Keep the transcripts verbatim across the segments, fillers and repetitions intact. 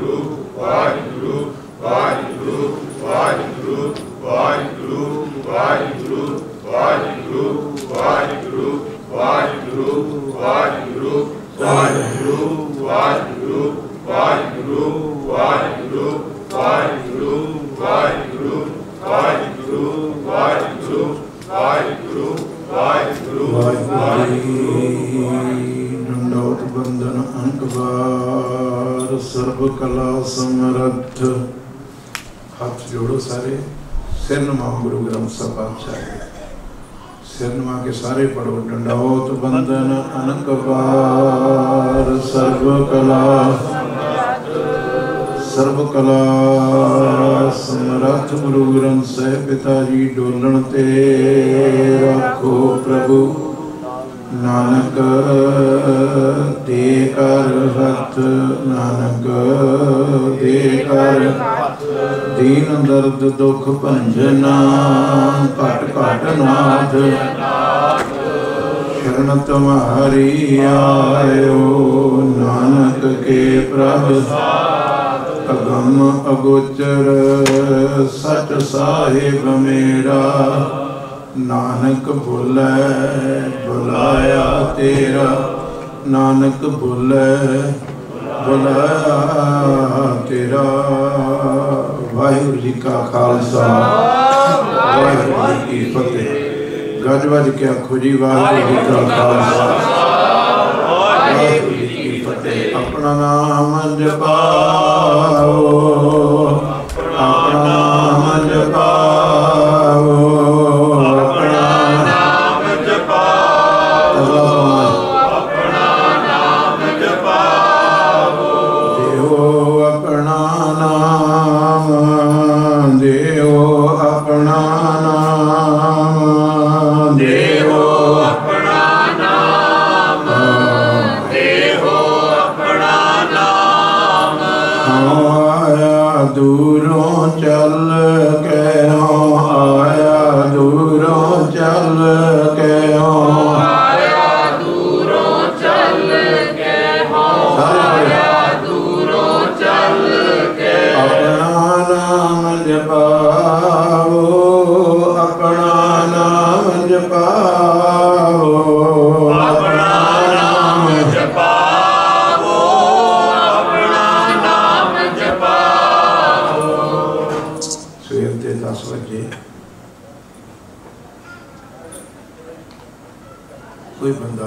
सारे पढ़ो। दंडौत बंदन अनंक बार सर्व कला सर्व कला समरथ गुरु ग्रंथ साहिब पिता जी डोलन ते रखो प्रभु नानक दे कर हथ नानक दे कर दीन दर्द दुख भंजना घट घट नाथ शरण तुम्हारी आयो नानक के प्रभ अगम अगोचर सच साहिब मेरा नानक भुलै बुलाया तेरा नानक भुलै बुलाया तेरा। वाहिगुरू जी का खालसा वाहिगुरू जी की फतेह। गज वज के आखो जी वाहिगुरू जी का खालसा वाहिगुरू जी की फतेह। अपना नाम जपाओ अपना नाम जपाओ अपना नाम जपाओ अपना नाम जपाओ देहो अपना नाम देहो अपना नाम देहो अपना नाम देहो अपना नाम। हाँ आया दूरों चल के हो आया दूरों चल के हो आया दूरों चल के हो आया दूरों चल के अपना नाम जपाओ अपना नाम जपाओ अपना नाम जपाओ अपना नाम जपाओ। सवेर के दस बजे कोई बंदा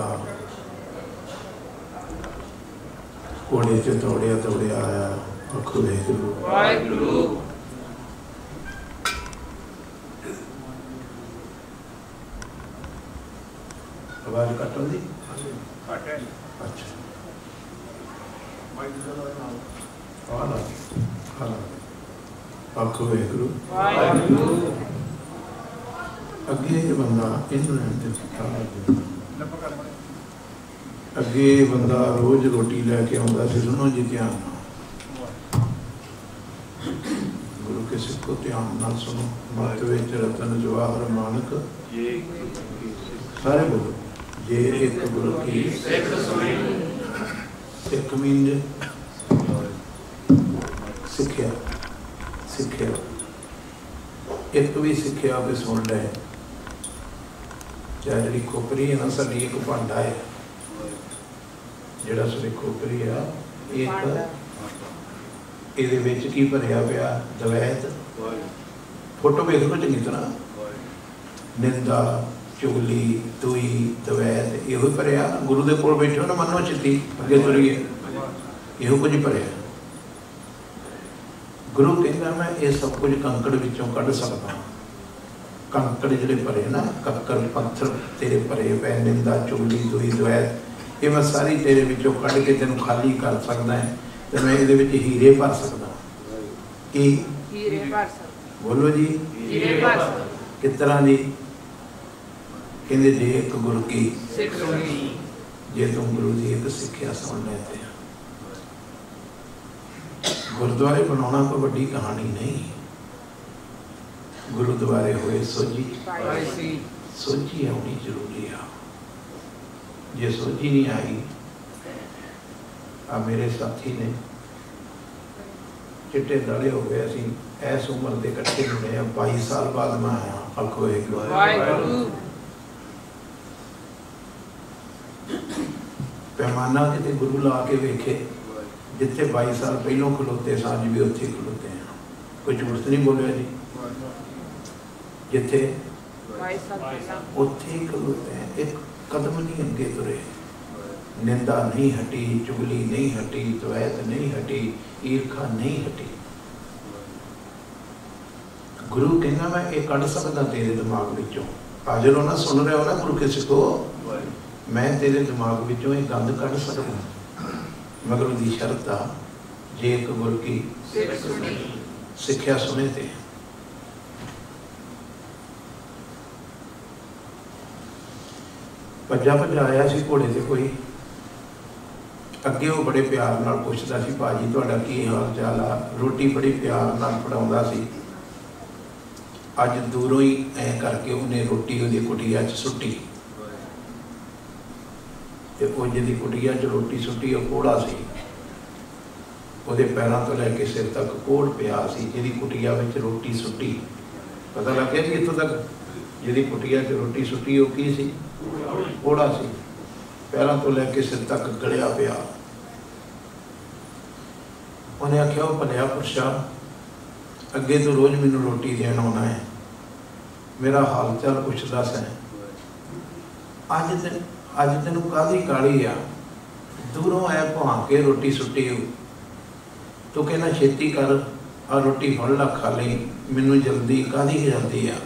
घोड़े च दौड़िया दौड़िया आया आखो वाहिगुरू वाहिगुरू आवाज कट होंदी अच्छा आखो वाहिगुरू वाहिगुरू। अगे बंदा अगे बंदा रोज रोटी लैके आउंदा सी। सुनो जी ध्यान गुरु के सिखो ध्यान नाल सुनो। मत विच रतन जवाहर मानक सारे बोलो जे एक गुरु की सिख मीन सिक्ख्या सिक्ख्या एक भी सिक्ख्या भी सुन ले। चाहे जी खोपरी है ना साड़ी एक भांडा है जिहड़ा साडी खोपरी आ एक इहदे विच की भरिया पिया दवैत। फोटो वेख लो चंगी तरह निंदा चुगली तुई दवैत इहो भरिया। गुरु दे कोल बैठे हो ना मनो चित्ती अगे तुरीए इहो कुछ भरिया। गुरु कहता मैं ये सब कुछ कंकड़ विचों कढ़ सकता। कंकड़ जिहड़े भरे ना कक्कर पत्थर तेरे भरे पै निंदा चुगली दुई द्वैत ये मैं सारी तेरे विचों कढ़ के तेनों खाली कर सकदा है ते मैं इहदे विच हीरे भर सकदा। की हीरे भर सकदा बोलो जी हीरे भर सकदा किस तरह जी कहंदे जे एक गुरु की सिख सुनी जे तुम गुरु की एक सिक्ख्या सुन लेते हैं। गुरुद्वारे बनाना कोई बड़ी कहानी नहीं। गुरुद्वारे हुए सोझी सोझी आनी जरूरी है। जे सोझी नहीं आई आ मेरे साथी ने चिट्टे डाले हो गए असी इस उम्र के इकट्ठे होने बाई साल बाद मैं आया। आखो पैमाना कितने गुरु ला के वेखे जिथे बाई साल पहलों खलोते सा अज भी उत्थे खलोते हैं। कोई झूठ तो नहीं बोलिया जी। जिथे उत्थे ही खलोते हैं, एक कदम नहीं अगे तुरे। निंदा नहीं हटी, चुगली नहीं हटी, द्वैत नहीं हटी, ईर्खा नहीं हटी। गुरु कहना मैं ये कढ़ सकदा तेरे दिमाग विचों। हाजिर हो ना, सुन रहे हो ना गुरु के सिखो, मैं तेरे दिमाग विचों ये गंद कढ़ सकदा, मगर उसकी शर्त आ जे एक गुरु की सिक्ख्या सुने ते। भज्जा भज्जा आया सी घोड़े ते कोई, अगे वो बड़े प्यार नाल पुछदा सी, भाजी तुहाडा की हाल चाल आ? रोटी बड़ी प्यार नाल फड़ाउंदा सी। अज दूरों ही ऐ करके उन्हें रोटी उहदी कुटिया च सुट्टी ते वो जिहदी कुटिया च रोटी सुट्टी वो कोड़ा सी, ਉਹਦੇ पैरों तो लैके सिर तक कोड़ पिया सी। जिहदी कुटिया विच रोटी सुट्टी, पता लग गया कि इत्थों तक जिहदी कुटिया च रोटी सुट्टी वो की सी? कोड़ा सी। पैरों तो लैके सिर तक गलिया पिया। उन्हें आख्या वो भलिया पुरशा, अगे तो रोज़ मैनू रोटी देन आना है, मेरा हाल चाल कुछ दस है। अज तेन अज तेनू काहदी काली आ? दूरों आया भां के रोटी सुट्टी हो, तो कहना छेती कर आ रोटी फड़ ला खा ली, मैनू जल्दी काहदी जल्दी आ?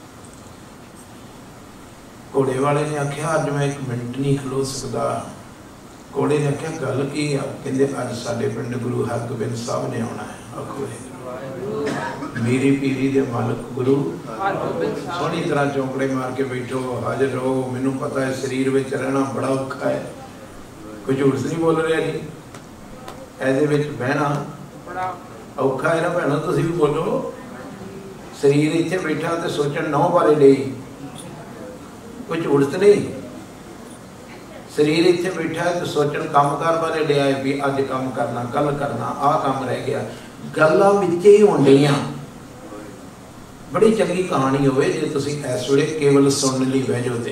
घोड़े वाले ने आख्या अज मैं एक मिनट नहीं खलो सकता। घोड़े ने आख्या गल की आ? कहंदे अज साडे पिंड गुरु हरगोबिंद साहब ने आना है। आखो मेरी पीरी दे मालक गुरु सोहनी तरह चौंकड़े मार के बैठो, हाजिर रहो। मैनू पता है शरीर में रहना बड़ा औखा है, कोई झूठ नहीं बोल रहा जी। ऐसे विच बहना औखा है ना भैनों, तुसीं भी बोलो। शरीर इत्थे बैठा तो सोचण नौ बारे डे, कोई झूठ तो नहीं। शरीर इत्थे बैठा है तो सोचण कामकार बारे डे आए भी अज काम करना, कल करना, आ काम रह गया। गल्लां विच ही होण डईआं। बड़ी चंगी कहानी होवे जे तुसीं इस वेले केवल सुन लई बह जाओ। ते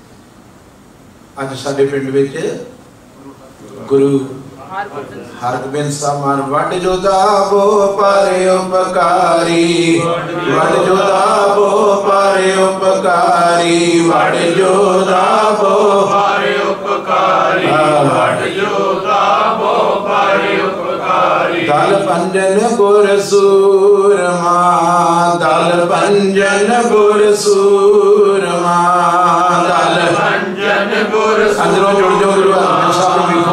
अज साडे पिंड विच गुरु हरगोबिंद साहब मार वड जोधा बो पारे उपकारी, वड जोधा बो पारे उपकारी, वड जोधा बो पारे उपकारी, वड जोधा बो पारे उपकारी। दल पंजन गुर सूरमा, दल पंजन गुर सूरमा, दल पंजन गुर। अंदरों जुड़ जाओ गुरु हरगोबिंद साहब वेखो।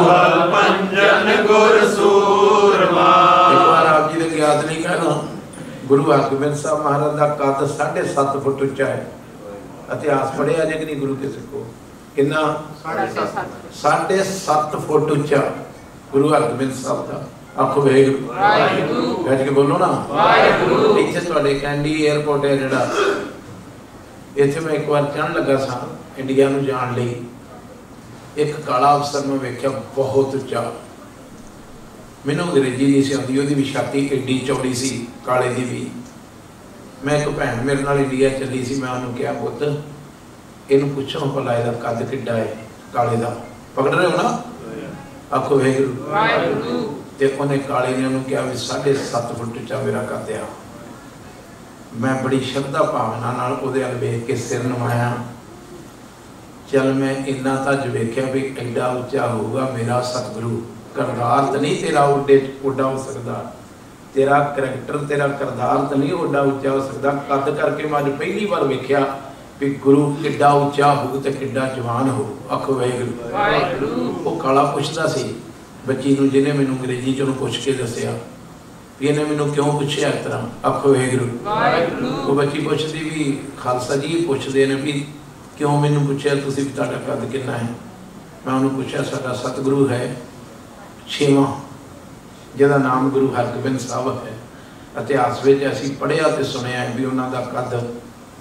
गुरु हरगोबिंद साहब महाराज का कद साढ़े सत्त फुट उच्चा है। इतिहास पढ़िया जे कि नहीं गुरु के सिखो? कितना? साढ़े सत्त फुट उच्चा गुरु हरगोबिंद साहब का। आखो वाहिगुरू, बैठ के बोलो ना वाहिगुरू। इत्थे तुहाडे कैंडी एयरपोर्ट है जिहड़ा, इत्थे मैं एक बार चढ़न लगा सा इंडिया नूं जाण लई। एक काला अफसर मैं वेख्या बहुत उच्चा, मैनू अंग्रेजी नहीं सी आती, उसकी भी छाती एडी चौड़ी सी, काले की भी। मैं एक भैन मेरे नाल इंडिया चली सी, मैं उन्होंने कहा पुत्त इनू पुछो भला इसका कद किड्डा है काले का, पकड़ रहे हो ना? आखो वाहिगुरू। ते उन्हें काले ने उन्होंने कहा भी साढ़े सत्त फुट उच्चा मेरा कद आ। मैं बड़ी श्रद्धा भावना नाल उहदे अल वेख के सिर नवाया। चल मैं इन्ना तज वेख्या भी एडा उच्चा होगा मेरा सतगुरु। करदार तो नहीं तेरा उड्डे उड्डा हो सकता, तेरा करैक्टर तेरा करदार तो नहीं उड्डा उच्चा हो सकता। कद करके मैं अज पहली बार वेख्या भी गुरु किड्डा उच्चा हो तो किड्डा जवान हो। आखो वाहिगुरू। वो काला पुछदा सी बच्ची नूं, जिन्हें मैनूं अंग्रेजी चों पुछ के दसिया भी इन्हें मैनूं क्यों पुछया इस तरह। आखो वाहिगुरू। वो बच्ची पुछदी भी खालसा जी पुछदे ने भी क्यों मैनूं पुछया तुसीं भी तुहाडा कद कितना है? मैं उन्होंने पूछा साडा सतगुरु है छेवां, जिहदा नाम गुरु हरगोबिंद साहब है। इतिहास में असीं पढ़िया तो सुनिया भी उन्हों का कद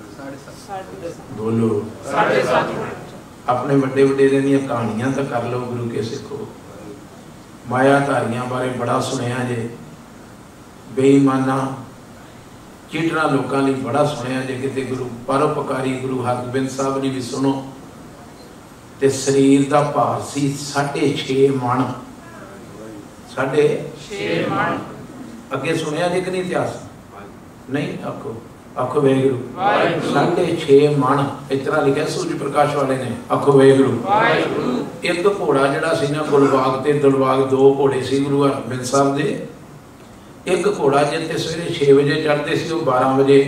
बोलो अपने बड़े वडेरे दी कहानियां तो कर लो, गुरु के सिखो। माया धारियां बारे बड़ा सुनिया जे, बेईमाना चीटना लोगों लिए बड़ा सुनिया जे किते गुरु परोपकारी गुरु हरगोबिंद साहब ने भी सुनो ते शरीर का भार सी साढ़े छे मन साढ़े छे मन अगे सुनिया जे कि नहीं इतिहास नहीं आखो आखो वाहिगुरू साढ़े छे मन इतना लिखा सूरज प्रकाश वाले ने आखो वाहिगुरू एक घोड़ा जड़ा सी ना गुलबाग ते दिलबाग दो घोड़े सी गुरु हरगोबिंद साहब दे एक घोड़ा जिते सवेरे छे बजे चढ़ते सी वो बारह बजे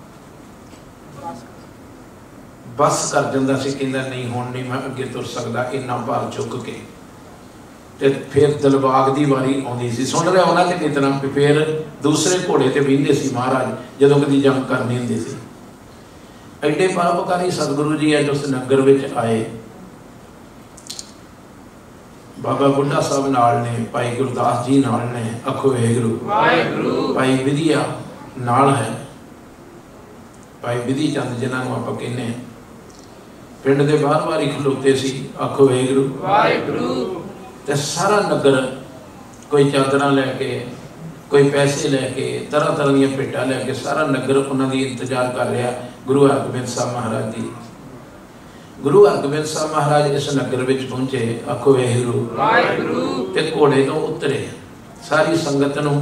बस कर जाता सी कहंदा नहीं हुण नहीं मैं अगे तुर सकदा इन्ना भार चुक के ते फिर दिलबाग की वारी आउंदी सी सुन रहे होना ते कितना फिर दूसरे घोड़े ते बहिंदे सी महाराज जदों कदी जंग करनी हुंदी सी एडे परोपकारी सतगुरु जी अज उस नगर विच आए बाबा बुढ़ा साहब नाल ने भाई गुरदास जी नाल ने आखो वाहिगुरू भाई विधिया नाल है भाई विधि चंद जिन्होंने आप कहने पिंड के बाहर बारी खलोते सी आखो वाहिगुरू ते सारा नगर कोई चादर लैके कोई पैसे लैके तरह तरह दी भेटा लैके सारा नगर उन्होंने इंतजार कर रहा गुरु हरगोबिंद साहब महाराज की गुरु हरगोबिंद साहब महाराज इस नगर में पहुंचे आखो वाहिगुरू ते घोड़े तो उतरे सारी संगत नूं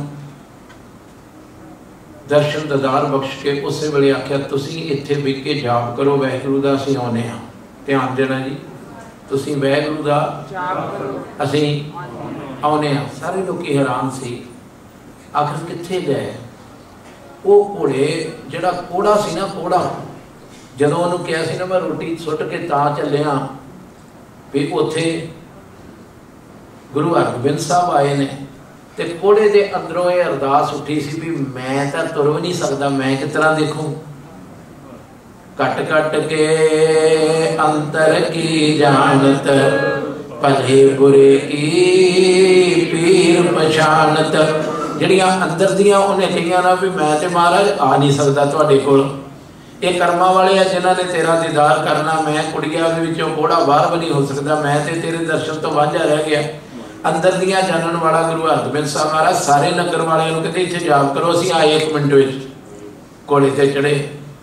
दर्शन ददार बख्श के उस वेले आख्या तुसीं इत्थे बिक के जाप करो वाहिगुरू दा असीं आउणे आ ध्यान देना जी तुसीं वाहिगुरू दा जाप करो असीं आउणे आ सारे लोग हैरान सी आखिर कित्थे गए वो घोड़े जिहड़ा कोड़ा सी ना कोड़ा जदों उन्होंने कहा सी ना मैं रोटी सुट के तां चलिया भी उत्थे गुरु हरगोबिंद साहब आए ने ते कोड़े दे अंदरों ये अरदास उठी सी भी मैं तो तुर भी नहीं सकता मैं किस तरह देखूं कट कट के अंतर की जानत भले बुरे की पीर पछाणत जिहड़ियां अंदर दियां उन्हें कहियां ना भी मैं ते महाराज आ नहीं सकता तुहाडे कोल ये कर्मा वाले है जिन्हों ने तेरा दीदार करना मैं कुड़िया के घोड़ा बाहर भी नहीं हो सकता मैं ते तेरे दर्शन तो वांझा रह गया अंदर दियां जानन वाला गुरु हरगोबिंद साहब महाराज सारे नगर वाले कहते इत्थे जाप करो असीं आए एक मिनट में घोड़े ते चढ़े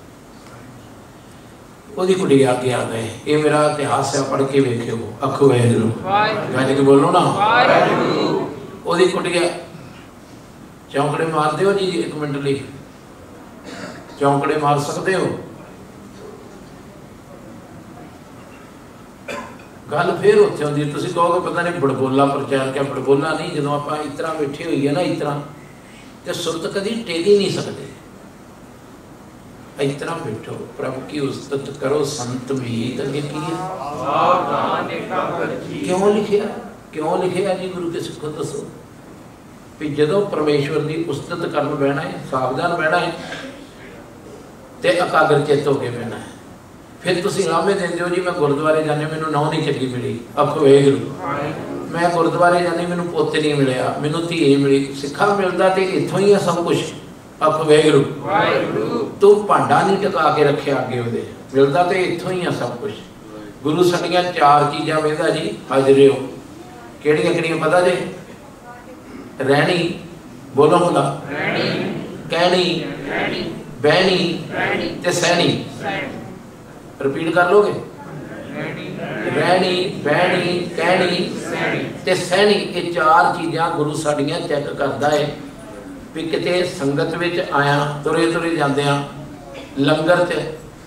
ओदी कुड़ी आगे आ गए ये मेरा इतिहास है पढ़ के वेखियो आखो वाहिगुरू गज के बोलो ना ओदी कुड़ी चौंकड़े मार दिओ जी एक मिनट लिए चौंकड़े मार सकते हो गल फिर उत्थे आउंदी तुसीं कहोगे पता नहीं बड़बोला प्रचार क्या बड़बोला नहीं जदों आपां इतना बैठे होई है ना इतना ते सुरत कदी टेक ही नहीं सकते इतना बैठो प्रभु की उस्तत करो संत मीत अगे की क्यों लिखिया क्यों लिखिया जी गुरु के सिखो दसो भी जदों परमेश्वर की उस्तत करन बहना है सावधान बहना है ते एकाग्र चित्त होके बहना है फिर तुसीं लामे देंदे हो जी मैं गुरुद्वारे जाने मैनूं नौं नहीं चंगी मिली आखो वाहिगुरू मैं गुरुद्वारे जाने मैनूं पोते नहीं मिलिया मैनूं धी नहीं मिली सिखा मिलदा ते इत्थों ही है सब कुछ आखो वाहिगुरू तू भांडा नहीं टका के रखे अगे उहदे मिलदा ते इत्थों ही है सब कुछ गुरु साडियां चार चीज़ां वेंदा जी हाजरे हो किहड़ियां किहड़ियां पता जे रहनी बोलो हुंदा कहनी बहनी ते सहनी रिपीट कर लोगे रहनी बहनी कहनी ते सहनी ये चार चीज़ां गुरु साडियां चेक करदा है भी किते संगत विच आया तुरे तुरे जांदियां लंगर च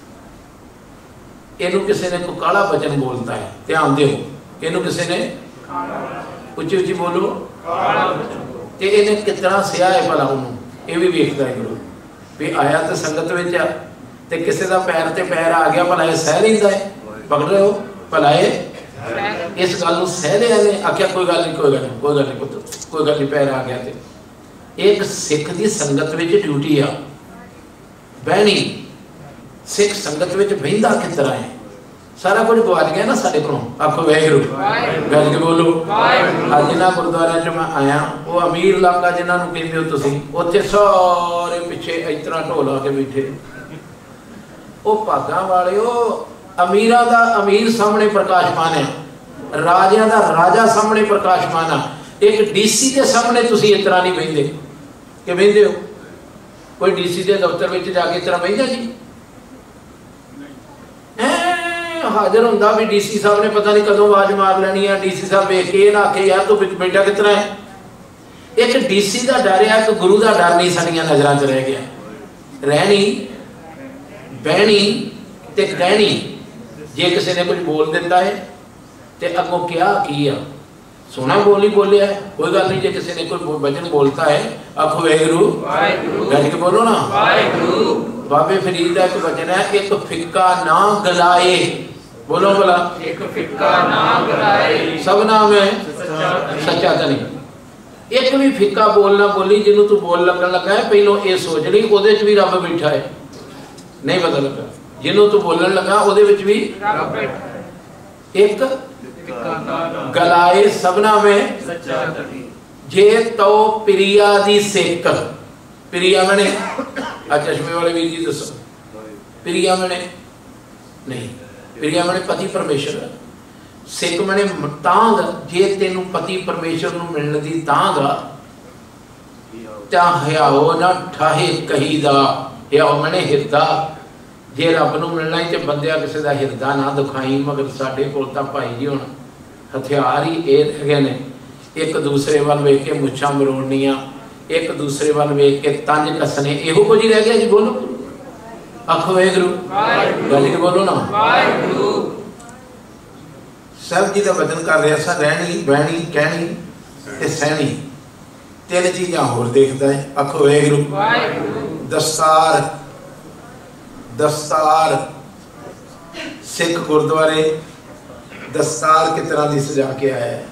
इनू किसी ने कोई काला वचन बोलता है ध्यान दो इनू किसी ने उच्ची उच्ची बोलो ते इन्हें कितना सिया है भला उन्होंने ये भी वेखदा है गुरु भी आया तो संगत में ते किसी का पैर ते पैर आ गया भला सह रहा है पकड़ रहे हो भला इस गल सह लिया ने आख्या कोई गल नहीं कोई गल नहीं कोई गल नहीं पुत्र कोई गल नहीं पैर आ गया तो एक सिख की संगत में ड्यूटी आ बहनी सिख संगत में बहिंदा किस तरह है सारा कुछ गवा गया ना साढ़े को आखो वाहिगुरू गज के बोलो अज जिन्होंने गुरुद्वारे च मैं आया वो अमीर इलाका जिन्होंने कहते हो तुसीं उत्थे सारे पिछे इस तरह ढोल आ के बैठे वो भागा वाले अमीरां दा अमीर सामने प्रकाशमान है राजियां दा राजा सामने प्रकाशमान है एक डीसी के सामने तुसीं इस तरह नहीं बहिंदे कि बहिंदे हो? कोई डीसी के दफ्तर में जाके इस तरह बहिंदा जी? हाजिर होंदा भी डीसी साहब ने पता नहीं कदों आवाज मार लेनी है, डीसी साहब वेख के ना आखे यार तू बेटा कितना है। एक डीसी का डर है, एक गुरु का डर नहीं साडियां नजरां च रह गया। रहनी बहनी ते गहनी, जे किसी ने कुछ बोल दिता है तो अगों क्या की आ सोना बोल ही बोलिया है, कोई गल नहीं। जे किसी ने कोई वचन बोलता है आखो वाहिगुरू, गज के बोलो ना वाहिगुरू। बाबे फरीद का एक वचन है, एक फिक्का ना गलाए, बोलो बोला, एक फिक्का ना गलाए सब नाम है सच्चा तो नहीं। एक भी फिक्का बोलना बोली जिन्हों तू बोल लगन लगा है पहलों ये सोच ली ओदे च भी रब बैठा है, नहीं पता लगा। जिन्हों तू बोलन लगा ओदे विच भी रब बैठा है। एक गलाए सबना में सच्चा जे तो प्रिया दी सेक, प्रिया मने आ चश्मे वाले वीर जी दसो, प्रिया मने नहीं, प्रिया मने पति परमेश्वर, सिख मने तांग जे तेनू पति परमेश्वर नू मिलने दी तांग ता हयाओ ना ठाहे कहीदा, हयाओ मने हिरदा। जे रब नू मिलना ही तो बंदिया किसी का हिरदा ना दिखाई, मगर साडे कोल तां भाई जी हुण हथियार ही ये हैगे ने, एक दूसरे वाल वेख के मुछां मरोड़नियां, एक दूसरे वाल वेख के तंज कसने, इहो कुछ ही रह गया जी। बोलो आखो वाहिगुरू, गल के बोलो ना वाहिगुरू। साहब जी का वचन कर रहा सा, रहनी बहनी कहनी ते सहनी, तीन चीज़ां होर देखदा है। आखो वाहिगुरू। दस्तार, दस्तार सिख गुरुद्वारे दस्तार किस तरह की सजा के आया है।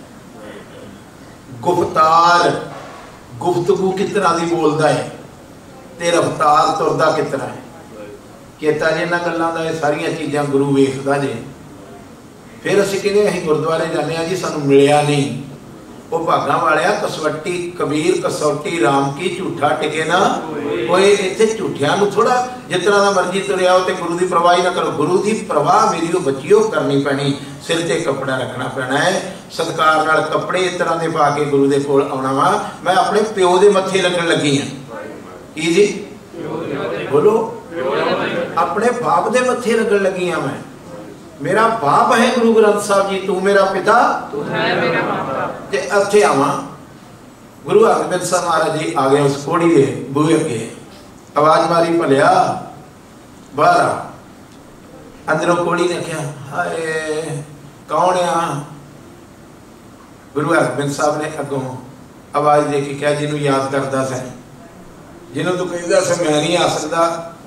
गुफ्तार, गुफ्तगू किस तरह की बोलता है, ते रफ्तार तुरदा किस तरह है। केता जी इन्हां गल्लां दा सारियां चीज़ां गुरु वेखदा जे। फिर असीं कहने असीं गुरुद्वारे जाने जी सानूं मिलिया नहीं, वो भागां वालिया कसवट्टी कबीर कसौटी राम की झूठा टिके ना कोई। इत्थे झूठियां नूं थोड़ा जिस तरह का मर्जी तुरिया हो ते गुरु की परवाह ही ना करो। गुरु की परवाह मेरी वो बच्चियों करनी पैनी, सिर ते कपड़ा रखना पैना है, सत्कार नाल कपड़े इस तरह के पा के गुरु के कोल आउणा वा। मैं अपने प्यो के मत्थे लगन लगी हाँ की जी, बोलो अपने बाप के मत्थे लगन लगी हाँ। मैं मेरा बाप है गुरु ग्रंथ साहब जी, तू मेरा पिता तू है मेरा माता। ते इत्थे आवां गुरु हरगोबिंद साहब महाराज जी आ गए उस कोड़ी के बूहे अगे, आवाज मारी भलिया बाहर आ। अंदरों कोड़ी ने कहा हाय कौन आ? गुरु हरगोबिंद साहब ने अगों आवाज दे के कहा जिन्हों याद करता सै, जिन्हों तू कहता सै मैं नहीं आ सकता,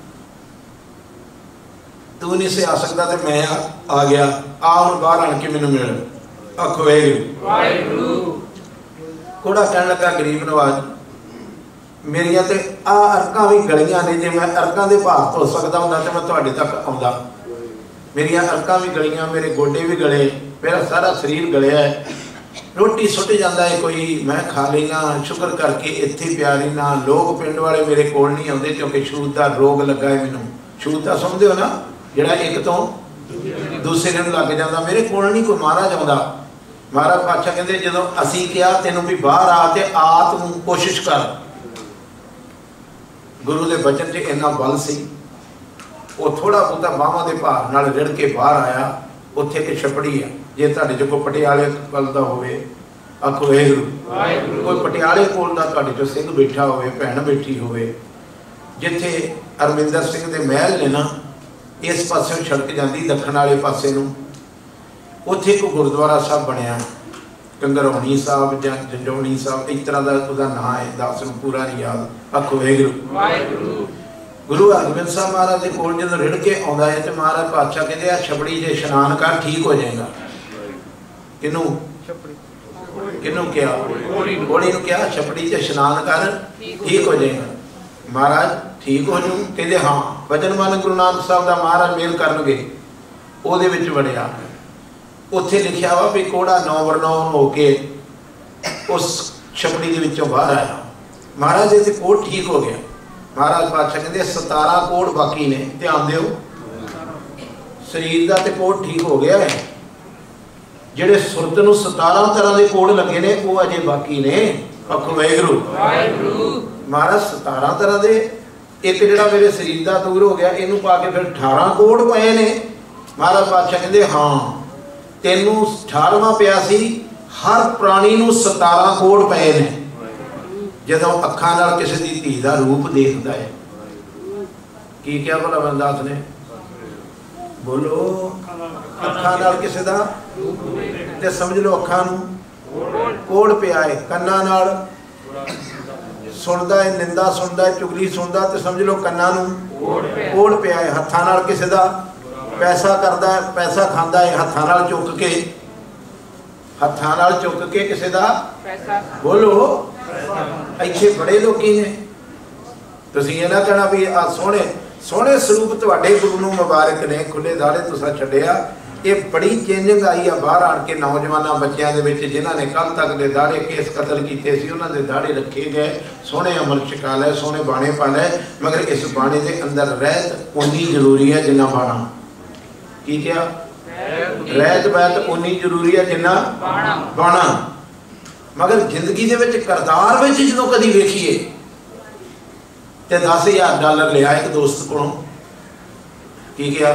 तू नहीं से आ सकता तो मैं आ, आ गया, आ हुण बाहर आण के मैनूं मिल। आखो वाहिगुरू। कोड़ा कहण लगा गरीब नवाज मेरिया ते आ अरकां भी गलियां ने, जे मैं अरकां दे भार धो सकदा हुंदा ते मैं तुहाडे तक आउंदा। मेरिया अरकां भी गलियां, मेरे गोडे भी गले, मेरा सारा शरीर गलिया है। रोटी सुट जाता है कोई मैं खा लेना, शुक्र करके इत्थे पिया रहिना। लोग पिंड वाले मेरे कोल नहीं आउंदे क्योंकि छूत का रोग लगा है मैनूं। छूत ता समझदे हो ना, जिहड़ा एक तो दूसरे नूं लग जाता। मेरे कोल नहीं कोई महाराज आउंदा। महाराज पातशाह कहंदे जदों असीं किहा तैनूं भी बाहर आ ते आ तूं कोशिश कर। गुरु के बचन च इन्ना बल सी, वो थोड़ा बहुता बाहां के भार नाल रिड़ के बाहर आया। उत्थे एक छपड़ी है, जे तुहाडे च कोई पटियाले कल दा होवे आखो वाहिगुरू। कोई पटियाले कोल दा तुहाडे चों सिंह बैठा होवे, भैण बैठी होवे, जिथे अरविंदर सिंह दे महल ने ना इस पासे सड़क जाती दखण वाले पासे नूं, उत्थे एक गुरुद्वारा साहब बनया कंगरौनी साहब जां जंजौनी साहब, इस तरह का उसका नाम है, दस नूं पूरा नहीं याद। आखो वाहिगुरू। गुरु हरगोबिंद साहब महाराज के कोल जदों रिड़ के आउंदा है तो महाराज पातशाह कहते आ छपड़ी जे इशनान कर ठीक हो जाएगा। किनू किनू क्या घोड़ी नूं क्या छपड़ी च इशनान कर ठीक हो जाएगा। महाराज ठीक हो जू कहते हाँ। वचन मन गुरु नानक साहब का महाराज मेल करनगे, ਉਹਦੇ ਵਿੱਚ ਵੜਿਆ। ਉੱਥੇ लिखा वा भी कोड़ा नौ बरनौ होके उस छपड़ी के विचों बाहर आया। महाराज ये कोड़ ठीक हो गया। महाराज पातशाह कहते सतारा कोड़ बाकी ने, ध्यान दिओ शरीर का तो कोड़ ठीक हो गया है, जिहड़े सुरत नूं सतारा तरह के कोड़ लगे ने वो अजे बाकी ने। आखो वाहिगुरू। महाराज सतारह तरह दे एक जिहड़ा मेरे शरीर का दूर हो गया इनू पा के फिर अठारह कोड़ पए ने। महाराज पातशाह कहते हाँ तेनू अठारहवां पिया सी, हर प्राणी नू सतारह कोड़ पए ने। जदों अखां नाल किसी दी धी दा रूप देखदा है की क्या भला बंदास ने बोलो अखां नाल किसी दा ते समझ लो अखां नू कोड़ पिया है, कन्नां नाल सुनदा है निंदा सुनदा है चुगली सुनदा ते समझ लो कन्नां नू कोड़ पिया है। हत्थां नाल किसी दा पैसा करदा है, पैसा खांदा है हत्थां नाल चुक के, हत्थां नाल चुक के किसी दा बोलो इत्थे बड़े लोकी ने। तुसीं ये ना कहना भी आ सोहणे सोहणे स्वरूप तुहाडे गुरु नूं मुबारक ने, खुले दाड़े तुसां छड्डिया। ये बड़ी चेंजिंग आई है बाहर आण के नौजवानों बच्चों के विच जिन्हां ने कल तक दे दाड़े केस कतल कीते सी उन्हां दे दाड़े रखे गए, सोहणे अमृत छका लै, सोहणे बाणे पा लै, मगर इस बाणे दे अंदर रहत उन्नी जरूरी है जिन्ना बाणा। की क्या रहत बैत उन्नी जरूरी है जिन्ना बाणा। मगर जिंदगी दे विच करतार विच जदों कदी वेखीए ते दस हज़ार डॉलर लिया एक दोस्त कोलों, की क्या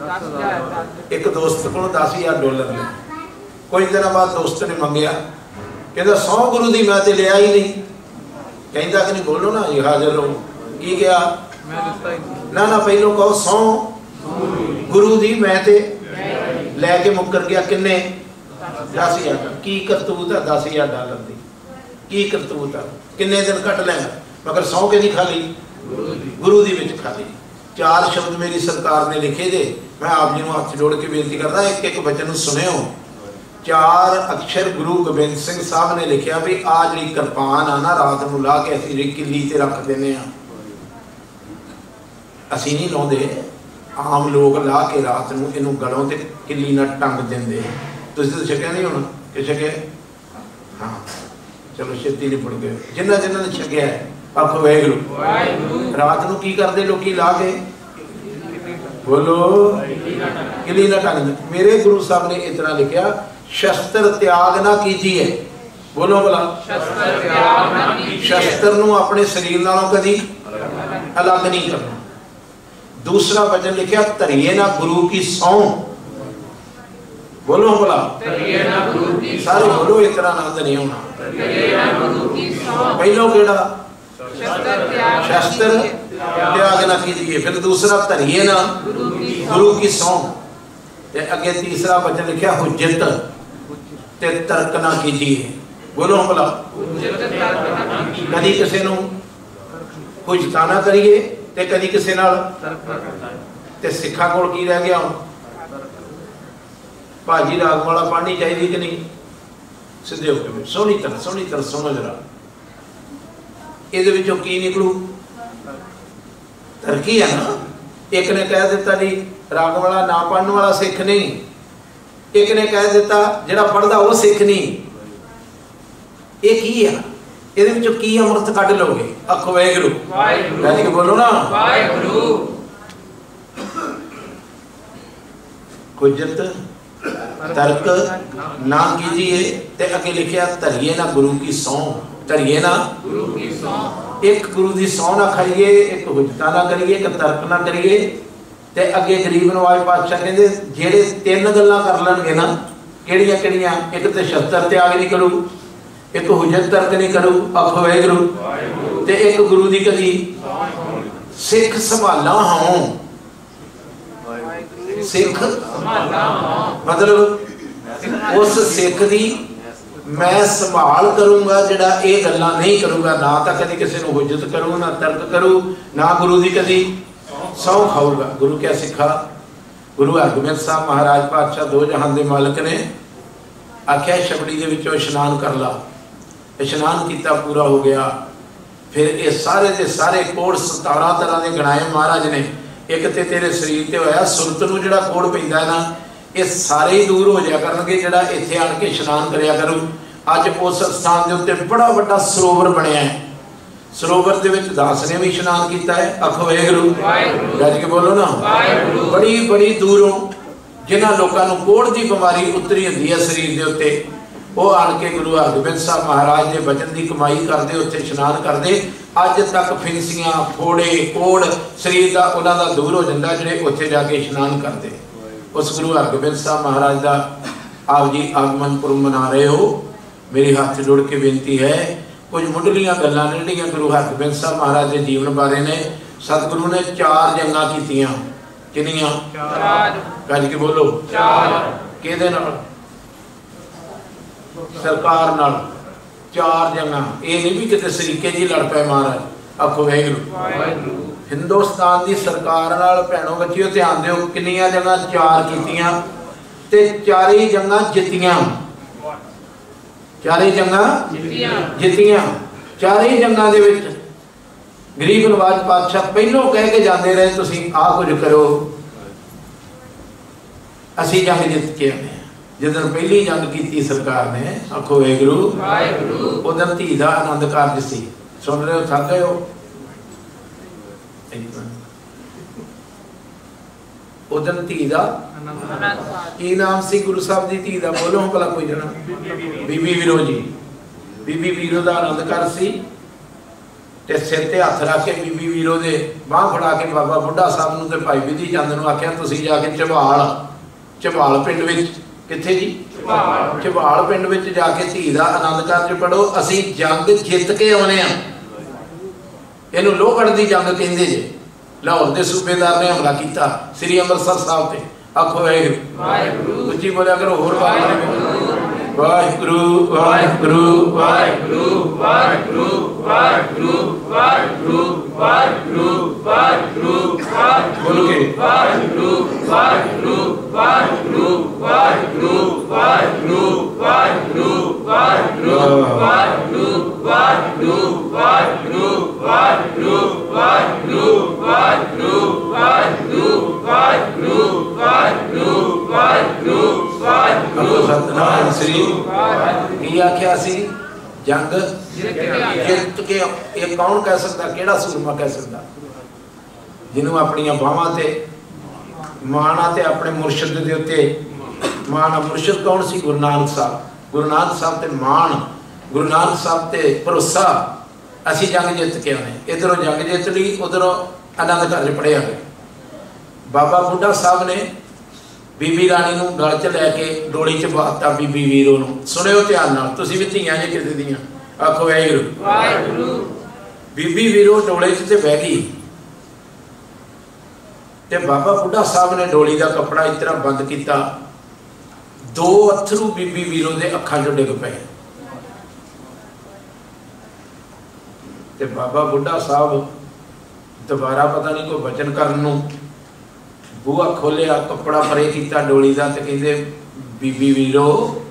एक दोस्त को दस हज़ार डॉलर लिया। कुछ दिन बाद दोस्त ने मंगया, कहता सौ गुरु दी मैं ते लिया ही नहीं। कहता कि नहीं बोलो ना ये हाजिर हो की गया ना ना पहलों कहो सौ गुरु दी मैं ते लैके मुकर गया। किन्ने दस हज़ार की करतूत है दस हज़ार डॉलर की की करतूत है। किन्ने दिन कट लेंगा मगर सौ के नहीं खाली गुरु दी विच खाली। चार शब्द मेरी सरकार ने लिखे दे, मैं आप जी को हाथ जोड़ के बेनती करता एक एक वचन सुनियो। चार अक्षर गुरु गोबिंद सिंह साहब ने लिखा भी आ जी कृपान आ ना रात को ला के असीं किली ते रख देने आ। असीं नहीं लाउंदे, आम लोग ला के रात को इनू गलों ते किली ना टंग देंदे। तुसीं तो छकिया नहीं होना कि छके हाँ चलो छेती नहीं पड़ गए। जिन्हां जिन्हां ने छकिया है आखो वाहिगुरू। रात को की करते लोग ला के बोलो किली ना टंग। मेरे गुरु साहब ने इतना लिखा शस्त्र त्याग ना कीजिए। बोलो भला शस्त्र नूं अपने शरीर नालों कदी अलग नहीं करना। दूसरा वचन लिखा धरिए ना गुरु की सौं। बोलो भला सारे बोलो इतना आनंद नहीं होना। पहलो केड़ा शस्त्र त्याग ना कीजिए, फिर दूसरा धरिए ना गुरु की सौं, ते अगे तीसरा वचन लिखा हुज्जत ते तर्क ना कीजिए। बोलो भला कदी किसी नूं हुज्जता ना करिए ते कदी किसी नाल। ते सिखा कोल की रह गया भाजी राग वाला पढ़नी चाहिए कि नहीं। सीधे होकर सोहनी तरह सोहनी तरह सुनो जरा ये की निकलू तरक्की है ना। एक ने कह दिता जी राग वाला ना पढ़ने वाला सिख नहीं, एक ने कह दिता जिहड़ा पढ़दा वो सिख नहीं। ये की है ये की अमृत कढ़ लोगे आखो वाहिगुरू। यानी कि बोलो ना हुज्जत तर्क ना कीजिए ते अगे लिखिया धरिए ना गुरु की सौं। धरिए ना गुरु की सौं, एक गुरु की सौं ना खाइए, एक हुज्जता ना करिए, एक तर्क ना करिए। ते अगे गरीब नवाज पातशाह कहते जेड़े तीन गल्लां कर लैणगे ना किहड़ियां किहड़ियां, एक तो शस्त्र त्याग नहीं करू, एक हुज्जत तर्क नहीं करू आखो वाहिगुरू, ते एक गुरु की कदी सिख संभाला हों। सिख मतलब उस सिख दी मैं संभाल करूंगा जिहड़ा ये गल्लां नहीं करूंगा। ना तो कभी किसी को हुज्जत करूँ ना तर्क करूँ ना गुरु की कभी सौ खाऊगा। गुरु क्या सिखा? गुरु हरगोबिंद साहब महाराज पातशाह दो जहान के मालिक ने आख्या छबड़ी के विचों इशनान कर ला। इशनान किया पूरा हो गया। फिर ये सारे के सारे कोड़ सतारह तरह के गणाए महाराज ने। एक तो तेरे शरीर से होया सुरत नूं जिहड़ा कोड़ पैंदा ना ये सारे ही दूर हो जाया करनगे जिहड़ा इत्थे आण के इशनान करिया करूँ। अज उस स्थान के उत्ते बड़ा वड्डा सरोवर बनया है। सरोवर के विच दास ने भी इशनान किया है आखो वाहिगुरू। गज के बोलो ना बड़ी बड़ी दूरों जिन्हां लोकां नूं कोड़ की बीमारी उतरी हुंदी है शरीर के उत्ते वो आन के गुरु हरगोबिंद साहब महाराज के वचन की कमाई करते, उत्थे इशनान करते। अज तक फिंसियां फोड़े कोड़ शरीर का उन्हों का दूर हो जाता जोड़े उत्थे जाके इशनान करते। उस गुरु हरगोबिंद साहब महाराज का आप जी आगमन पुरब मना रहे हो। मेरी हाथ जोड़ के बेनती है, कुछ मुढ़लियां गल्लां ने जिहड़ियां गुरु हरगोबिंद साहब महाराज के जीवन बारे ने। सतगुरु ने चार जंगां कीतियां। कितनियां? चार। कज के बोलो। चार। किहदे नाल? सरकार नाल। चार जंगां। ये नहीं भी किते सरीके जी लड़ पे महाराज। आखो वाहिगुरू। हिंदुस्तान की सरकार नाल भैणों बच्चियों ध्यान दिओ, कितनियां जंगां? चार कीतियां ते चारे जंगां जित्तियां। चारे जंगां जित्तियां। चारे जंगां दे विच गरीब नवाज पातशाह पहलों कह के जाते रहे तुसीं आ कुछ करो, असीं जंग जित के आए। जिदन पहली जंग की सरकार ने, आखो वाहिगुरू, उदन धी दा आनंद कारज सी। सुन रहे हो? थक गए हो? उदन धी दा की नाम सी गुरु साहब की धी दा? बोलो भला कोई जना। बीबी वीरो जी। बीबी वीरो का आनंद कारज सी ते सिर ते हथ रख के बीबी वीरो दे बांह फड़ा के बाबा बुढ़ा साहब नूं ते भाई विधि चंद नूं आख्या तुसीं जाके झबाल झबाल पिंड विच, कित्थे जी? झबाल पिंड विच जाके धी दा आनंद कारज पढ़ो, असीं जंग जित के आउणे आ। इहनूं लोहगढ़ दी जंग कहिंदे जे। लाहौर के सूबेदार ने हमला किया श्री अमृतसर साहब से। आखो वाहिगुरू। उच्ची बोलिया करो। होर वाहिगुरू वाहिगुरू वाहिगुरू वाहिगुरू वाहिगुरू वाहिगुरू वाहिगुरू वाहिगुरू बोल के वाहिगुरू वाहिगुरू वाहिगुरू वाहिगुरू वाहिगुरू वाहिगुरू वाहिगुरू वाहिगुरू वाहिगुरू वाहिगुरू वाहिगुरू वाहिगुरू वाहिगुरू वाहिगुरू वाहिगुरू वाहिगुरू वाहिगुरू वाहिगुरू सतनाम श्री की आख्या सी जंग जित के। ये कौन कह सकता? केड़ा सूरमा कह सकता? जिन्हों अपनी बावां ते माना ते अपने मुर्शद दे उत्ते माना। मुर्शद कौन सी? गुरु नानक साहब। गुरु नानक साहब ते मान, गुरु नानक साहब ते भरोसा। असी जंग जित के आने। इधरों जंग जित ली, उधरों आनंद कारज पढ़िया गया। बाबा बुढ़ा साहब ने बीबी रानी नूं गल च लैके डोली च पाता बीबी वीरो नूं। सुनियो ध्यान नाल, तुसीं भी धीआं जे किसे दीआं। आखो वाहिगुरू। बीबी वीरो डोले च ते बह गई ते बाबा बुढ़ा साहब ने डोली का कपड़ा इस तरह बंद किया, दो अथरू बीबी वीरो के अखां चों डिग पे। ते बाबा बुढ़ा साहब दोबारा पता नहीं कोई वचन करन नूं बूहा खोलिया, कपड़ा परे किया डोली का, तो कहते बीबी वीरो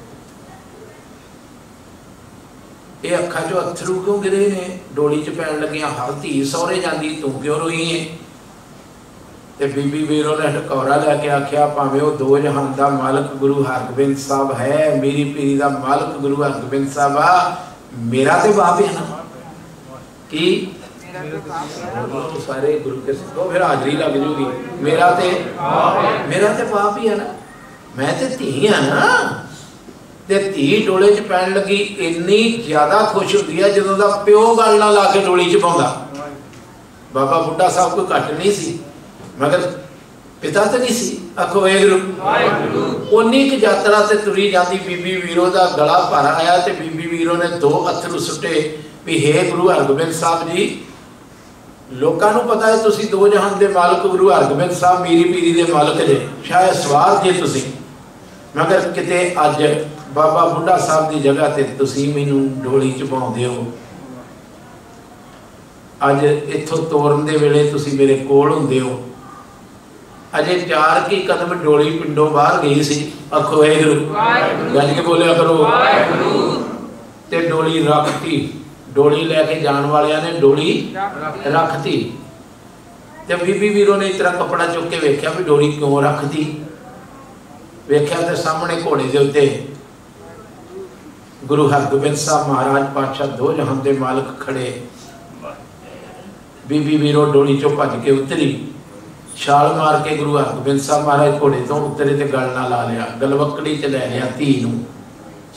ये अखा चो अथरू क्यों गिरे ने? डोली च पैन लगिया, हर धी सौरे जाती, तू क्यों रोई है? ते बीबी वीरो ने ढकौरा लैके आख्या भावें वो दो जहान का मालक गुरु हरगोबिंद साहब है, मेरी पीरी का मालक गुरु हरगोबिंद साहब आ, मेरा तो बाप है ना कि तो सारे गुरु के तो फिर हाजरी लग जूगी। मेरा ते मेरा ते बाप ही है ना, मैं ते धी हाँ ना। ते धी डोले च पैन लगी, इन्नी ज्यादा खुश होती है जो प्यो गल ना ला के डोली च पाउंदा। बाबा बुढ़ा साहब कोई घट नहीं सी, मगर पिता तो नहीं सी। आखो वाहिगुरू। उन्नी की यात्रा से तुरी जाती बीबी वीरो का गला भर आया, तो बीबी वीरो ने दो अथरू सुटे भी हे गुरु हरगोबिंद साहब जी, लोगों को पता है तुसी दो जहान के मालक गुरु हरगोबिंद साहब मेरी पीरी के मालक जे, शायद स्वार्थ जे तुसी, मगर किते अज बाबा बुढ़ा साहब की जगह ते तुसी मैनू डोली च पाउंदे हो। अज इत्थों तोड़न दे वेले तुसी मेरे कोल हुंदे हो। अजे चार की कदम डोली पिंडों बाहर गई सी। आखो वाहिगुरू। गज के बोलिया करो वाहिगुरू। ते डोली रखती, डोली लैके जान वालियां ने डोली रखती। जब बीबी वीरो ने इस तरह कपड़ा चुक के वेख्या भी डोली क्यों रखती, वेख्या तो सामने घोड़े के उत्ते गुरु हरगोबिंद साहब महाराज पातशाह दो जहान के मालक खड़े। बीबी वीरो डोली चो भज के उतरी, छाल मार के गुरु हरगोबिंद साहब महाराज घोड़े तो उतरे तो गल ना ला लिया, गलवकड़ी च लै लिया धी नूं।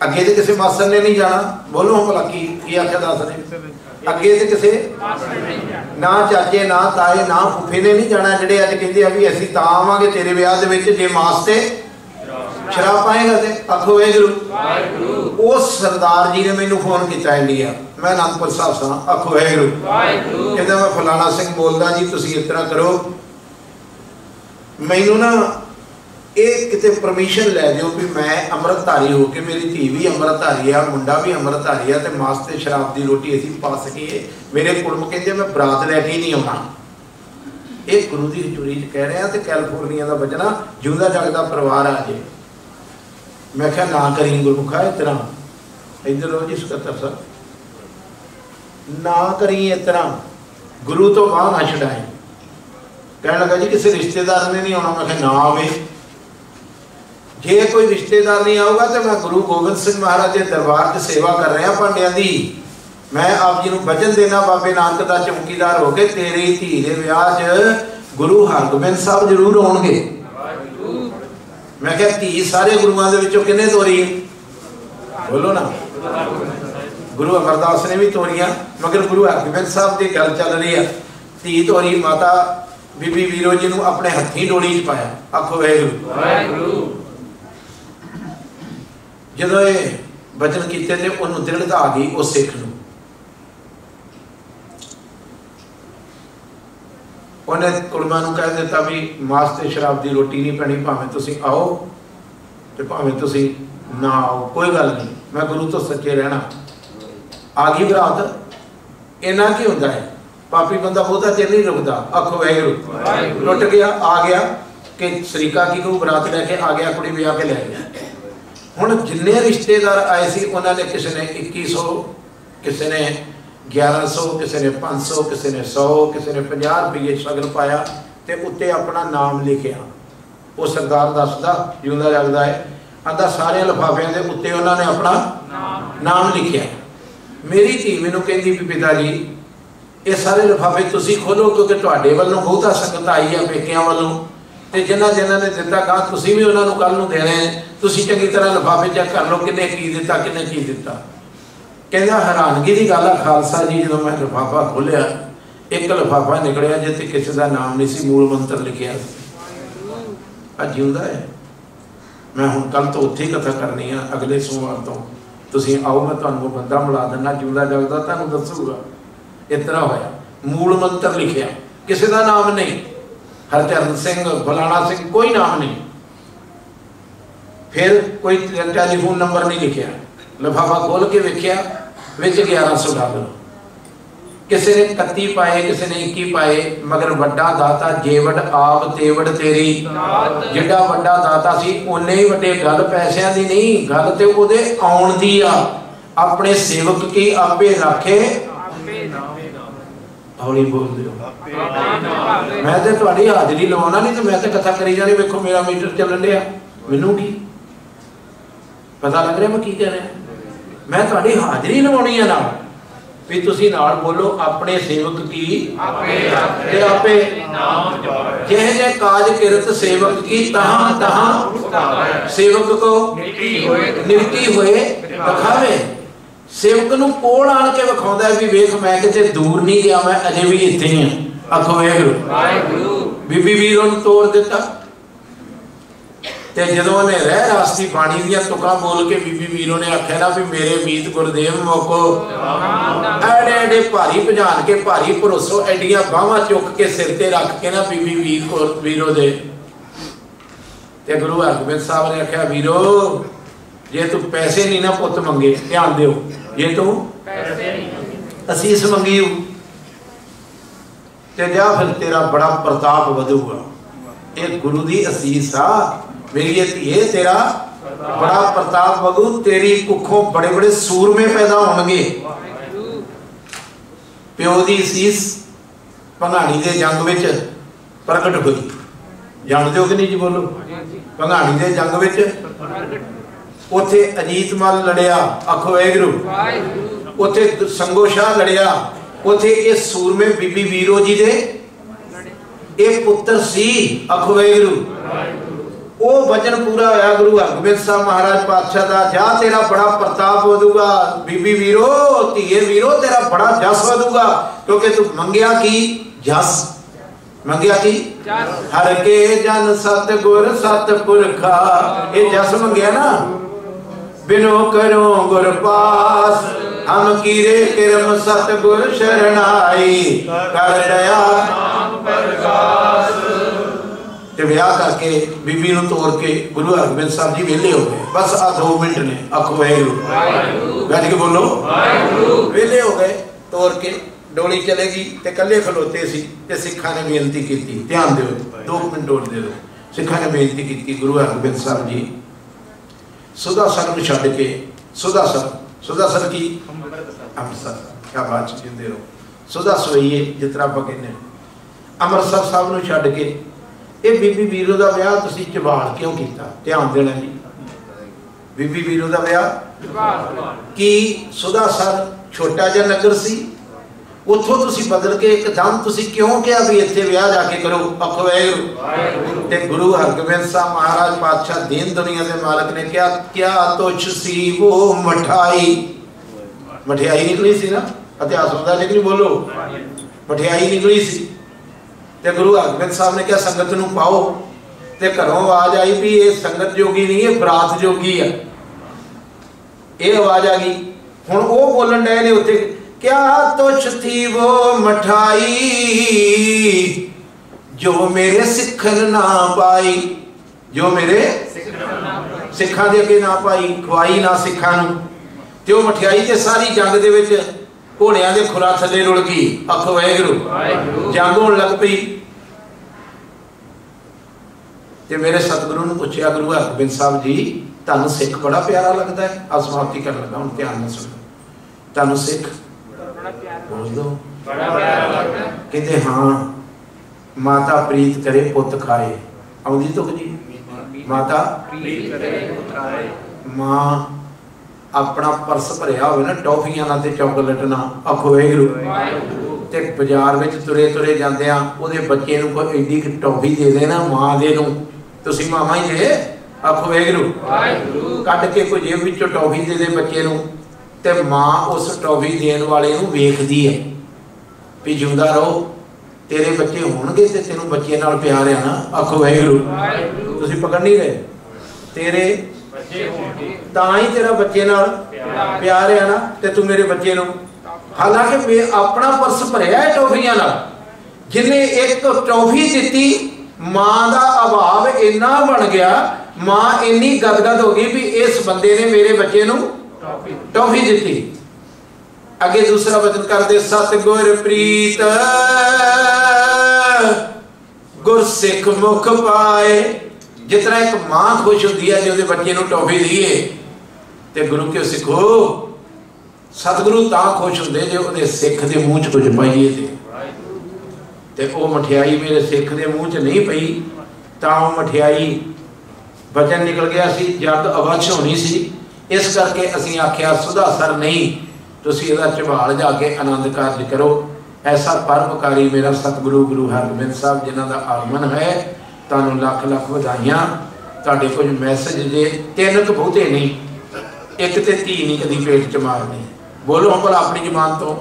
अगे तो किसी मास्टर ने नहीं जाना, बोलो हम भला की की आख्या दस ने, अगे तो किसी ना चाचे ना ताए ना फुफे ने नहीं जाना, जेडे अज कहते भी असीं तां आवांगे तेरे ब्याह दे विच जे मास ते शराब पाएगा ते आखो वाहिगुरू। उस सरदार जी ने मैनू फोन किया इंडिया, मैं आनंदपुर साहब सा, आखो वाहिगुरू। कहता मैं फलाना सिंह बोलदा जी, तुसीं इस तरह करो मैनू ना ये किते परमिशन लै दिओ भी मैं अमृतधारी हो के, मेरी धी भी अमृतधारी आ, मुंडा भी अमृतधारी आ, ते मास ते शराब की रोटी असीं पा सकीए। मेरे कुड़म कहते मैं बरात लैके ही नहीं आउणा। ये गुरु की हजूरी च कह रहे हैं, तो कैलीफोर्निया का बचना जिंदा जगदा परिवार आ जाए। मैं क्या ना करी गुरमुखा इस तरह, इधर हो जी सकत्तर साहब, ना करी इस तरह, गुरु तो बाहर ना छड़ाए। कह लगा जी किसी रिश्तेदार ने नहीं आना। मैं क्या ना आवे, जे कोई रिश्तेदार नहीं आऊगा तो मैं गुरु गोबिंद सिंह महाराज के दरबार से सेवा कर रहा भांडियां दी। मैं आप जी को वचन देना बाबे नानक का चौकीदार हो के तेरी धी के विआह च गुरु हरगोबिंद साहब जरूर आउणगे। मैं क्या धी सारे गुरुआं दे विचों किन्ने तोरी, बोलो ना। गुरु अमरदास ने भी तोरियां, मगर गुरु हरगोबिंद साहब की गल चल रही है। धी तोरी माता बीबी वीरो जी को अपने हथी डोली च पाया, आखो वाहिगुरू। जदों ये वचन किए तो उन्होंने दृढ़ता आ गई उस सिख नूं। उन्हें कुड़मां नूं कह दिता भी मास ते शराब की रोटी नहीं पैनी, भावें तुसीं आओ ते भावें तुसीं ना आओ, कोई गल नहीं, मैं गुरु तो सच्चे रहना। आ गई बरात। इन्ना की हुंदा है, पापी बंदा बहुता चिर नहीं रुकता, आखो वाहिगुरू। लुट गया, आ गया कि सरीका की को बरात लैके आ गया, कुड़ी विआह के लै गया। हुण जिन्ने रिश्तेदार आए सी उन्होंने किसी ने इक्की सौ, किसी ने ग्यारह सौ, किसी ने पाँच सौ, किसी ने सौ, किसी ने पचास रुपये शगन पाया तो उत्ते अपना नाम लिखिया। वो सरदार दसदा जिंदा जगदा है, आंदा सारे लिफाफियां दे उत्ते उन्होंने अपना नाम लिखिया। मेरी धी मैनू कहती भी पिता जी ये सारे लिफाफे तुसीं खोलो, क्योंकि तुहाडे वल्लों बहुता संगत आई है पेकियां वल्लों, ते जिन्हां जिन्हां ने दिता कहा तुसीं भी उन्हां नूं कल नूं देने, तुसीं चंगी तरह लिफाफे चेक कर लो किन्ने की दिता किन्ने की दिता। कहता हैरानगी की गल है खालसा जी, जो मैं लिफाफा खोलिया एक लिफाफा निकलिया जिते किसी का नाम नहीं सी, मूल मंत्र लिखिया जिंदा है। मैं हुण कल तो उत्थे ही कथा करनी है, अगले सोमवार तो तुसीं आओ, मैं तुहानूं बंदा मिला दिना जिंदा जगदा, तुहानूं दसूगा। इस तरह होया, मूल मंत्र लिखिया, किसी का नाम नहीं, हरचरण सिंह फलाना सिंह कोई नाम नहीं, फिर कोई टेलीफोन नंबर नहीं लिखिया। लिफाफा खोल के वेख्या विच ग्यारह सौ डॉलर, किसी ने इकत्ती पाए, किसी ने इक्की पाए, मगर वड्डा दाता जेवड़ आप तेवड़ तेरी। जिड्डा वड्डा दाता सी उन्ने ही वड्डे, गल पैसों की नहीं, गल ते उहदे आउण दी आ। अपने सेवक की आपे रखे, हौली बोल दिओ, मैं तो तुहाडी हाजरी लवाना नहीं तो मैं तो कथा करी जानी, वेखो मेरा मीटर चलन दिया, मैनू की पता लग रहा मैं की कह रहा। मैं तुहाडी हाजरी लवाउणी है नाल, भी तुसीं नाल बोलो अपने सेवक की ते आपे जह जह काज किरत सेवक की तहां तहां सेवक को निरती हुए दिखावे। सेवक नूं कोल आण के विखाउंदा भी वेख मैं किते दूर नहीं गया, मैं अजे भी इत्थे ही हां। आखो वाहिगुरू। बीबी वीरों नूं तोड़ दिता ते जदों ने रह रास्ती पानी दियां तुकां बोल के बीबी वीरों ने आख्या ना भी मेरे मीत गुरदेव मोको एडे एडे भारी भजान के भारी भरोसो एडियां बाहां चुक के सिर ते रख के ना बीबी वीर को वीरों दे ते गुरु हरगोबिंद साहब ने आख्या वीरो जे तू पैसे नहीं ना पुत मंगे, ध्यान दिओ, जे तू असीस मंगी ते जा फिर तेरा बड़ा प्रताप वधूगा। ये गुरु दी असीस आ मेरी धीए, तेरा बड़ा प्रताप वधू, तेरी कुखों बड़े बड़े सूरमे पैदा होणगे। प्यो दी असीस भंगाणी दे जंग विच प्रगट हुई, जानदे हो कि नहीं जी, बोलो। भंगाणी दे जंग विच उथे अजीत मल लड़िया, आखो वाहिगुरू। उथे संगो शाह लड़िया, उथे ये सूरमे बीबी वीरो जी दे ये पुत्र सी, आखो वाहिगुरू। वो वचन पूरा होया गुरु हरगोबिंद साहब महाराज पातशाह दा, जा तेरा बड़ा प्रताप होगा बीबी वीरो धीए वीरो, तेरा बड़ा जस होगा, क्योंकि तू मंगया की जस, मंगया की हर के जन सतगुर सतपुरखा, ये जस मंगया ना, बिनो करो गुर पास हम कीरे किरम सतगुर शरणाई, कर दया नाम प्रकाश। ते ब्याह करके बीबी नूं तोड़ के गुरु हरगोबिंद साहब जी वेले हो गए। बस आ दो मिनट ने, आखो वाहिगुरू, गज के बोलो वेले हो गए। तोड़ के डोली चलेगी ते कल्ले खलोते सी ते सिखां ने बेनती की, ध्यान दो दो मिनट और दे दो। सिखां ने बेनती की गुरु हरगोबिंद साहब जी सुधासर नूं छड्ड के, सुधासर सुधासर की अमृतसर, क्या बात जिंदे रहो, सुधा सोईए जितना आप कहने, अमृतसर साहब नूं छड्ड के ये बीबी वीरो का विआह तुसीं चबाल क्यों किया? ध्यान देना जी, बीबी वीरो का विआह कि सुधासर छोटा जिहा नगर सी, उथों तुसीं बदल के एकदम तुसीं क्यों क्या भी इत्थे विआह जाके करो? आखो वाहिगुरू। ते गुरु हरगोबिंद साहब महाराज पातशाह दीन दुनिया के मालक ने क्या क्या तुझ सी वो मठाई, मठियाई निकली सी ना, इतिहास होता लेकिन बोलो मठियाई निकली सी। ते गुरु हरगोबिंद साहब ने क्या संगत नूं पाओ, ते घरों आवाज आई भी ये संगत जोगी नहीं है, बरात जोगी है। ये आवाज आ गई, हुण वो बोलन डे ने उत्ते, क्या तुझ थी वो मठाई जो मेरे सिखन ना पाई, जो मेरे सिखा दे अगे ना पाई, खवाई ना सिखा नूं। ते वो मठियाई ते सारी जंग दे विच घोड़ियां दे खुरा थले रुड़ गई। आखो वाहिगुरू। जंग होण लग पई ते मेरे सतगुरु नूं पुछया, गुरु हरगोबिंद साहब जी तुहानूं सिख बड़ा प्यारा लगदा है? आ समाप्ति करन लगा, हुण ध्यान नाल सुणो। तुहानूं सिख बोल दो बड़ा प्यारा लगदा है? कहते हाँ, माता प्रीत करे पुत खाए। आउंदी तुक जी, माता प्रीत करे पुत खाए। मां अपना पर्स भरिया हो ना टॉफियां ना ते चॉकलेट ना, आखो वाहिगुरू, ते बाजार विच तुरे तुरे जांदे ओहदे बच्चे नूं कोई एडी टॉफी दे देना मां दे नूं, तुसीं मामा ही जे, आखो वाहिगुरू, कढ के कोई जेब विचों टॉफी दे दे बच्चे नूं, ते मां उस टॉफी देण वाले नूं वेखदी है भी जिंदा रहो, तेरे बच्चे होणगे ते तैनूं बच्चे नाल प्यार है ना। आखो वाहिगुरू, तुसीं पकड़ नहीं रहे, तेरे तां ही तेरा बच्चे नाल प्यार है ना, ते तू मेरे बच्चे नूं, हालांकि मैं अपना पर्स भरिया है टॉफियां नाल, जिन्हें एक टॉफी दिती मां दा अभाव इन्ना बन गया, मां इन्नी गदगद हो गई भी इस बंदे ने मेरे बच्चे नूं टॉफी दिती। अगे दूसरा वचन करदे, सतगुर प्रीत गुर सिख मुख पाए। जितना एक मां खुश होती है जो बच्चे नूं टॉफी दीए, ते गुरु के सिखो सतगुरु तां खुश होंदे जो उहदे सिख दे मूँह च कुछ पाइए ते ते वो मठियाई मेरे सिख दे मूँह च नहीं पई, तां वो मठियाई वचन निकल गया सी, जग अवश्य होनी सी। इस करके असीं आख्या सुधासर नहीं, तुसीं इहदा झबाल जाके आनंद कारज करो। ऐसा परोपकारी मेरा सतगुरु गुरु हरगोबिंद साहब जिन्हां दा आगमन है, तुहानूं लख लख वधाइयां। तुहाडे कुछ मैसेज जे तीन क बहुते नहीं, एक ते धी नहीं कदी पेट च मारनी। बोलो हम भला अपनी जबान तो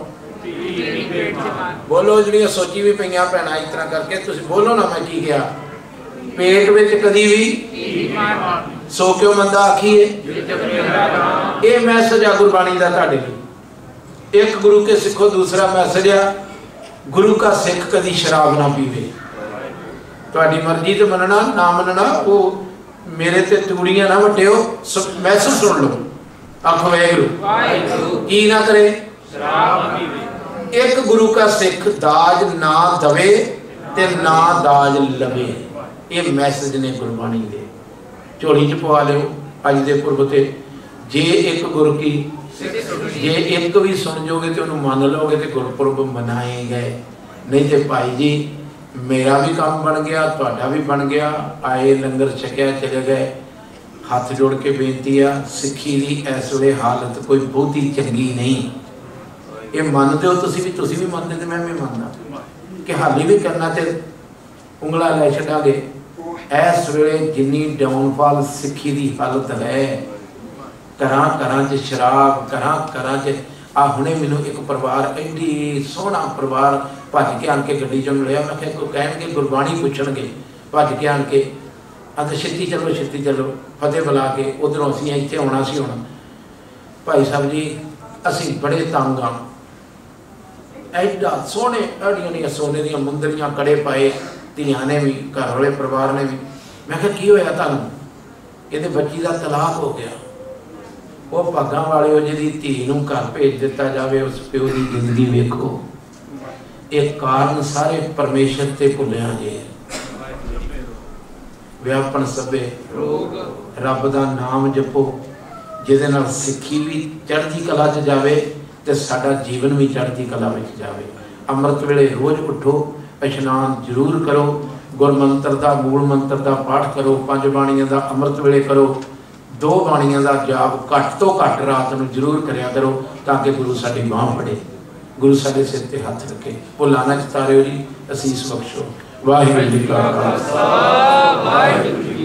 बोलो, जिहड़ियां सोची भी पईयां भैणां इस तरह करके तुसीं बोलो ना, मैं की कहा पेट विच कदी भी सो क्यों मंदा आखिए। ये मैसेज आ गुरबाणी का तुहाडे लई। एक गुरु के सिखो, दूसरा मैसेज आ गुरु का सिख कदी शराब ना पीवे। तुहाडी मर्जी ते मनना ना मनना, वो मेरे ते तूड़ियां ना वटियो, मैसेज सुन लो। आखो वाहिगुरू, की ना करे शराब ना पीवे। एक गुरु का सिख दाज ना दवे ते ना दाज लवे, ये मैसेज ने गुरबाणी दे। झोली च पवा लियो अज दे पुरब ते, जे एक गुरु की जे एक भी सुन जोगे तो उन्होंने मान लोगे तो गुरपुरब मनाए गए। नहीं तो भाई जी मेरा भी काम बन गया, तुहाडा भी बन गया, आए लंगर छकिया चले गए। हाथ जोड़ के बेनती आ, सिक्खी दी इस वे हालत कोई बहुती चंगी नहीं। ये मानते हो तुसी भी, तुसी भी मानते तो मैं भी मानना कि हाली भी करना तो उंगला लै छड़ांगे। इस वेले जिन्नी डाउनफॉल सिक्खी की हालत है, घर घर च शराब, घर घर च आ हुणे मैनू एक परिवार एडी सोहना परिवार भज के आन के गड्डी चों मिलिया। मैं क्या कह गुरबाणी पुछणगे, भज के आन के आते छेती चलो छेती चलो फतेह बुला के उधरों असीं इत्थे आउणा सी हुण। भाई साहब जी असीं बड़े तंग हाँ, एडा सोहने एडियां सोने दियां मुंदरियां कड़े पाए, धियां ने भी घर वाले परिवार ने भी। मैं क्या की होया तुहानूं? इहदे बच्ची दा तलाक हो गया। वो भागां वाले हो जिहदी धी नूं घर भेज दिता जाए, उस प्यो की जिंदगी वेखो। एक कारण सारे परमेश्वर ते भुलिया जे, व्यापन सभे रब दा नाम जपो, जिहदे नाल सिੱਖੀ भी चढ़ती कला च जावे ते साडा जीवन भी चढ़ती कला विच जावे। अमृत वेले रोज़ उठो, इशनान जरूर करो, गुरमंत्र का मूल मंत्र का पाठ करो, पंज बाणियां का अमृत वेले करो, दो बाणियां का जाप घट तो घट रात में जरूर करया करो, ताकि गुरु साडी बांह फड़े, गुरु साडे सिर ते हथ रखे। भुलां ना चितारिओ जी, असीस बख्शो। वाहिगुरू जी का खालसा, वाहिगुरू जी